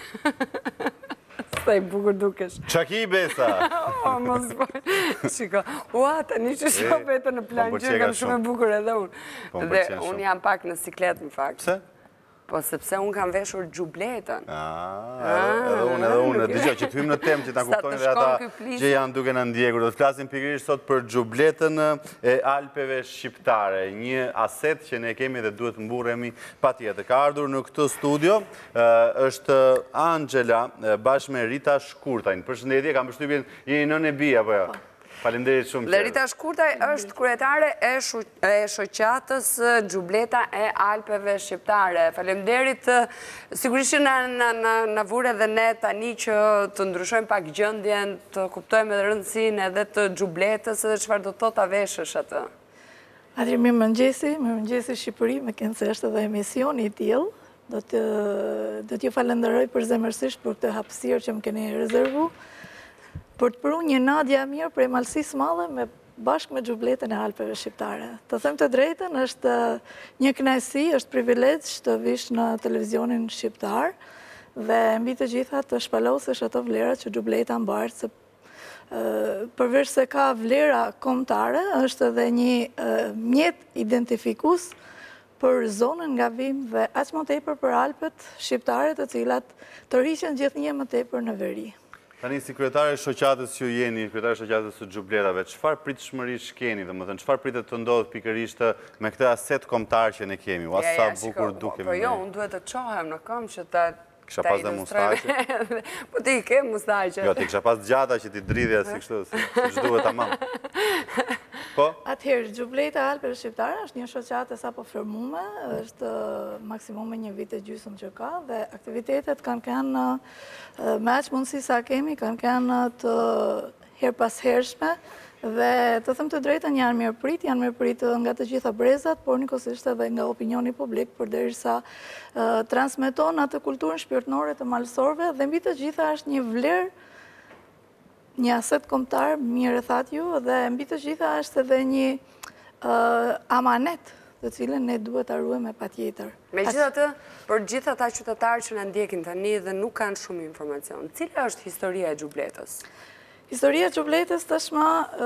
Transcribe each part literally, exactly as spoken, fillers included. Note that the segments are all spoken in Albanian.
Sa i bukur dukesh. Qa ki besa? O, mos bërë. Shiko, ua, tani që shoh vetën në plan gjë, kam shumë e bukur edhe unë. Dhe unë jam pak në siklet, në fakt. Pse? Po, sepse unë kam veshur gjubletën. Edhe unë, edhe unë. Dëgjoj, që të hymë në temë që ta kuptojnë dhe ata që janë duke në ndjekur. Do të flasim pikërisht sot për gjubletën e Alpeve shqiptare. Një aset që ne kemi dhe duhet mburremi patjetër. Ka ardhur në këtë studio, është Angela bashkë me Rita Shkurtajn. Përshëndetje, kam përshtypjen jeni nën e bi apo jo? Faleminderit shumë. Dhe Rita Shkurtaj është kryetare e shoqatës Gjubleta e Alpeve shqiptare. Faleminderit, sigurisht që na vure dhe ne tani që të ndryshojmë pak gjendjen, të kuptojmë edhe rëndësinë edhe të Gjubletës edhe çfarë do të thotë ta veshësh atë. Atëherë mirë mëngjesi, mirë mëngjesi Shqipëri, me kënë se është edhe emisioni i tillë. Do të do t'ju falenderoj përzemërsisht për këtë hapësirë që më keni rezervu. Për të përru një nadja mirë për e malësisë madhe me bashkë me Gjubletën e Alpeve shqiptare. Të them të drejtën, është një kënaqësi, është privilegj të vish në televizionin shqiptar dhe mbi të gjitha të shpalosësh ato vlera që Gjubleta mbartë, se përveç se ka vlera kombëtare, është edhe një mjet identifikus për zonën nga vim dhe aq më tepër për Alpet shqiptare, të cilat tërhiqen gjithnjë më tepër në veri. Tani, si kryetare shoqatës që jeni, kryetare shoqatës së Gjubletave, çfarë pritshmërish keni, domethënë çfarë pritet të ndodhë pikërisht me këtë aset kombëtar që ne kemi? Ua sa bukur dukemi. Po jo, unë duhet të çohem në këmbë që ta kisha pas dhe mustaqe. Po ti ke mustaqe. Jo, ti kisha pas gjata që ti dridhja si kështu, si ç'duhet tamam. Po? Atëherë, Gjubleta e Alpeve shqiptare është një shoqatë sapo formuar, është maksimumi një vit e gjysmë që ka dhe aktivitetet kanë kanë me aq mundësi sa kemi, kanë kanë të her pas hershme dhe të them të drejtën janë mirë prit, janë mirë prit nga të gjitha brezat, por njëkohësisht edhe nga opinioni publik, përderisa transmeton atë kulturën shpirtërore të malësorëve dhe mbi të gjitha është një vlerë, një aset kombëtar, mirë e thatë ju, dhe mbi të gjitha është edhe një amanet të cilën ne duhet ta ruajmë patjetër. Megjithatë, për gjithë ata qytetarë që na ndjekin tani dhe nuk kanë shumë informacion, cila është historia e Gjubletës? Historia e Gjubletës tashmë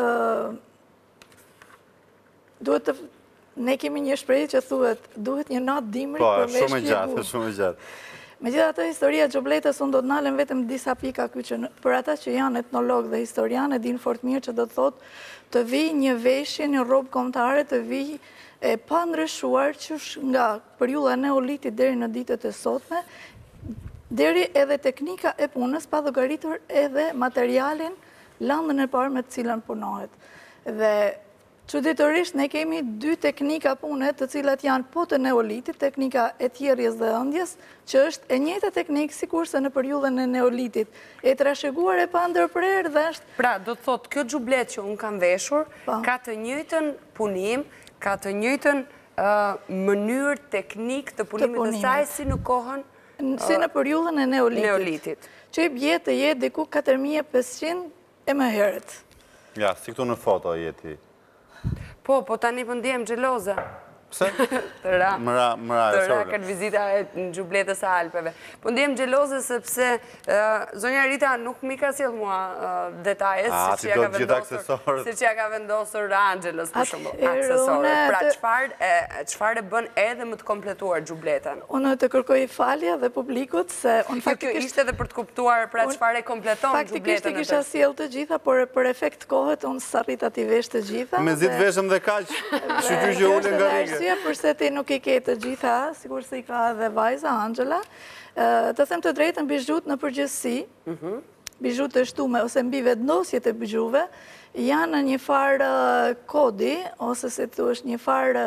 duhet të ne kemi një shprehje që thuhet duhet një natë dimri për me shpjeguar. Po, shumë e gjatë, shumë e gjatë. Megjithatë, historia e Gjubletës unë do të nalem vetëm disa pika këtu që për ata që janë etnolog dhe historian e din fort mirë që do të thotë të vi një veshje, një rrobë kombëtare, të vi e pa ndryshuar që nga periudha neolitit deri në ditët e sotme, deri edhe teknika e punës pa llogaritur edhe materialin, landën e parë me të cilën punohet. Dhe çuditërisht ne kemi dy teknika pune të cilat janë po të neolitit, teknika e thjerrjes dhe ëndjes, që është e njëjta teknikë sikurse në periudhën e neolitit, e trashëguar e pa ndërprerë dhe është. Pra, do të thotë kjo xhublet që un kam veshur ka të njëjtën punim, ka të njëjtën mënyrë teknik të punimit të saj si në kohën si në periudhën e neolitit. Që i bie të jetë diku katër mijë e pesëqind e më herët. Ja, si këtu në foto jeti. Po, po tani po ndihem xheloze. Pse? Të ra. Mëra, mëra e Të ra këtë vizita e Gjubletës së Alpeve. Po ndihem xheloze sepse zonja Rita nuk mi ka sjell mua detaje siç ja ka vendosur. Siç ja ka vendosur Angelës për shembull, aksesorë. Pra çfarë çfarë bën edhe më të kompletuar Gjubletën? Unë të kërkoj falje dhe publikut se unë faktikisht kjo ishte edhe për të kuptuar pra çfarë kompleton Gjubletën. Faktikisht i kisha sjell të gjitha, por për efekt kohët unë s'arrita t'i vesh të gjitha. Me zit veshëm dhe kaq. Shqyqy që ulën nga rrugë. Përse ti nuk i ke të gjitha, sigur se i ka dhe vajza Angela, të them të drejtën bijut në përgjithësi, bijut të shtume ose mbi vendosjet e bijuve, janë një farë kodi, ose se tu është një farë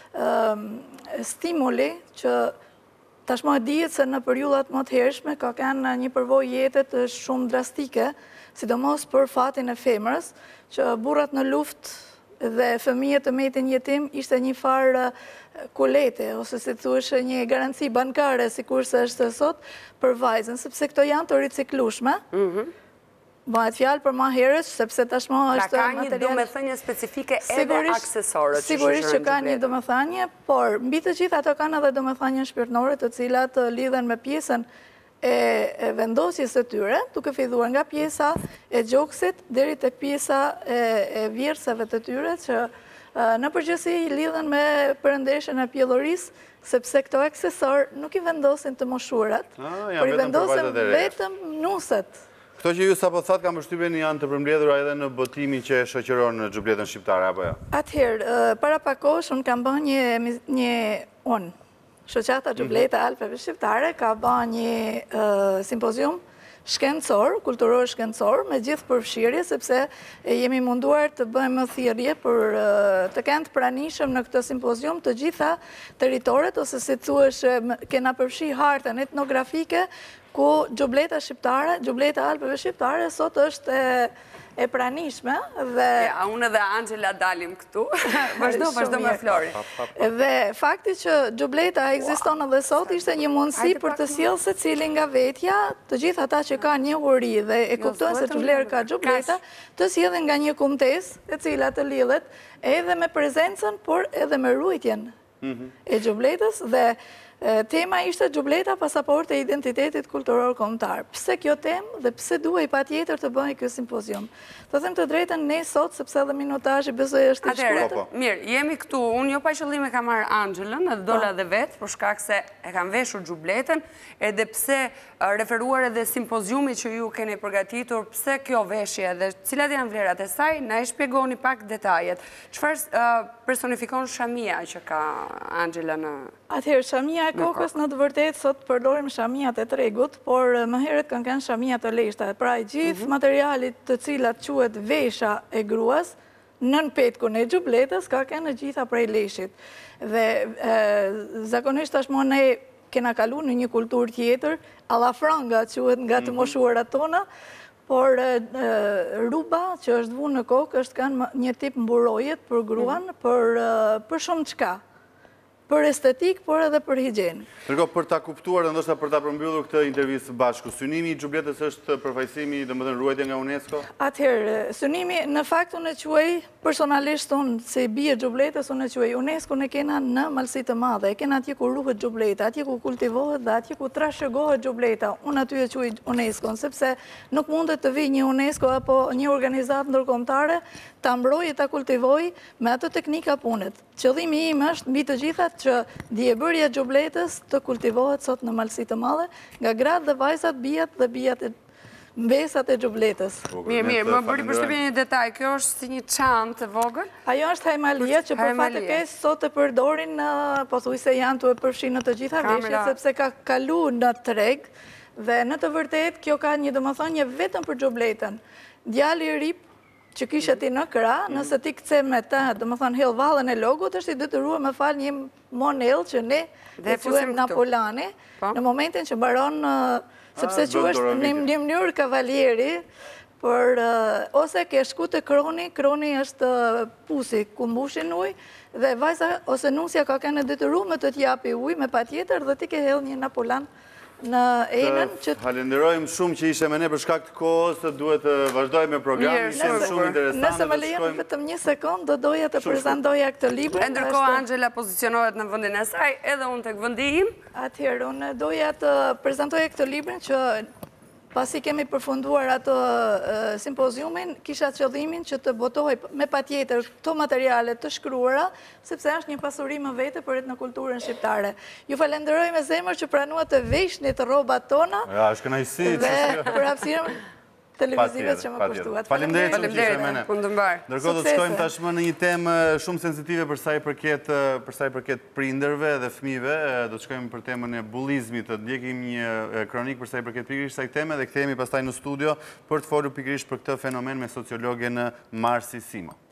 stimuli që tashmë e dihet se në periudhat më të hershme ka kanë një përvojë jetet shumë drastike, sidomos për fatin e femrës, që burrat në luftë dhe fëmijët të metin jetim ishte një farë kulete, ose si thuash një garanci bankare, sikurse është sot, për vajzën, sepse këto janë të riciklueshme. Bëhet fjalë për ma herës, sepse tashmë është material. Pra ka një domethënie specifike edhe aksesorët. Sigurisht që ka një domethënie, por mbi të gjitha ato kanë edhe domethënie shpirtërore të cilat lidhen me pjesën e vendosjes të tyre, duke filluar nga pjesa e gjoksit deri te pjesa e vjersave të tyre, që në përgjithësi lidhen me përëndeshën e pjellorisë, sepse këto aksesor nuk i vendosin të moshurat, por i vendosin vetëm nuset. Këto që ju sa po thatë kam përshtypjen janë të përmbledhura edhe në botimin që shoqëron në xhubletën shqiptare, apo jo? Atëherë, para pak kohësh unë kam bërë një, një unë, shoqata xhubleta Alpeve Shqiptare, ka bërë një uh, simpozium shkencor, kulturor shkencor, me gjithë përfshirje, sepse jemi munduar të bëjmë thirrje për uh, të kenë të pranishëm në këtë simpozium të gjitha territoret, ose si thuash kena përfshi hartën etnografike, ku xhubleta shqiptare, xhubleta Alpeve Shqiptare, sot është e, e pranishme dhe... Ja, unë dhe Angela dalim këtu, vazhdo, vazhdo me Flori. Dhe fakti që xhubleta ekziston edhe sot ishte një mundësi për të sjellë secili nga vetja, të gjithë ata që kanë një uri dhe e kuptojnë se ç'vlerë ka xhubleta, të sjellin nga një kumtesë e cila të lidhet edhe me prezencën, por edhe me ruajtjen e xhubletës, dhe tema ishte xhubleta pasaporte e identitetit kulturor kombëtar. Pse kjo temë dhe pse duhej patjetër të bëhej ky simpozium? Të them të drejtën, ne sot, sepse edhe minutazhi besoj është i shkurtër. Mirë, jemi këtu. Unë jo pa qëllim e kam marrë Angelën, edhe dola dhe vetë, për shkak se e kam veshur xhubletën, edhe pse referuar edhe simpoziumi që ju keni përgatitur, pse kjo veshje dhe cilat janë vlerat e saj, na e shpjegoni pak detajet. Çfarë personifikon shamia që ka Angela në... Atëherë, shamia e kokës në të vërtetë sot përdorim shamiat e tregut, por më herët kanë kanë shamia të leshta. Pra i gjithë materialit të cilat quhet vesha e gruas, nën petkun e xhubletës, ka kanë gjitha prej leshit. Dhe zakonisht tashmë ne kena kalu në një kulturë tjetër, alla franga quhet nga të moshuarat tona, por ruba që është vunë në kokë është kanë një tip mburojet për gruan, për, për shumë çka. Për estetik, por edhe për higjenë. Ndërkohë, për ta kuptuar dhe ndoshta për ta përmbyllur këtë intervistë bashku, synimi i xhubletës është përfaqësimi, domethënë ruajtja nga UNESCO? Atëherë, synimi në fakt unë e quaj personalisht unë se bie xhubletës, unë e quaj UNESCO ne kena në Malsi të Madhe, e kena atje ku ruhet xhubleta, atje ku kultivohet dhe atje ku trashëgohet xhubleta. Unë aty e quaj UNESCO, sepse nuk mundet të vijë një UNESCO apo një organizatë ndërkombëtare ta mbrojë, ta kultivojë me ato teknika punët. Qëllimi im është mbi të gjithat që diebërja xhubletës të kultivohet sot në Malsi të Madhe nga gratë dhe vajzat, bijat dhe bijat e mbesat e xhubletës. Mirë, mirë, më bëri përshtypje një detaj, kjo është si një çantë e vogël? Ajo është hajmalia që për fat të keq sot e përdorin, pothuajse janë tu e përfshin në të gjitha veshjet, sepse ka kalu në treg dhe në të vërtetë kjo ka një domethënie vetëm për xhubletën. Djali i ri që kishe ti në krah, nëse ti këthe me të, dhe më thonë hell vallën e logut, është i detyruar me fal një monell që ne e quajmë Napolani, në momentin që mbaron, sepse që është në një mënyrë kavalieri, ose ke shku të kroni, kroni është pusi, ku mbushin ujë, dhe vajza ose nusja ka kene detyruar me të t'japi ujë, me patjetër, dhe ti ke hell një Napolan në enën që... Falenderojmë shumë që ishe me ne për shkak të kohës, duhet të vazhdojmë me programin, shumë shumë interesant. Nëse më lejon vetëm një sekond, do doja të prezentoja këtë libër. E ndërkohë Angela pozicionohet në vendin e saj, edhe unë tek vendi im. Atëherë, unë doja të prezentoja këtë librin që pasi kemi përfunduar ato simpoziumin, kisha qëllimin që të botohej me patjetër këto materiale të shkruara, sepse është një pasuri më vete për etnokulturën shqiptare. Ju falenderoj me zemër që pranuat të veshnit rrobat tona. Ja, është kënaqësi. Dhe për hapësirën televizive që më kushtuat. Faleminderit shumë që ishe me ne. Ndërkohë do të shkojmë tashmë në një temë shumë sensitive për sa i përket për sa i përket prindërve dhe fëmijëve. Do të shkojmë për temën e bullizmit, të ndjekim një kronik për sa i përket pikërisht kësaj teme dhe kthehemi pastaj në studio për të folur pikërisht për këtë fenomen me sociologen Marsi Simo.